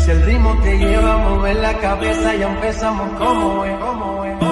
Si el ritmo te lleva a mover la cabeza, ya empezamos como es.